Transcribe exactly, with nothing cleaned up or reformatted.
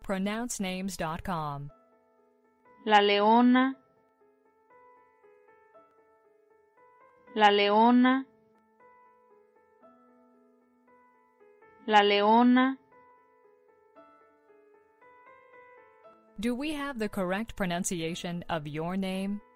pronounce names dot com. La leona, la leona, la leona. Do we have the correct pronunciation of your name?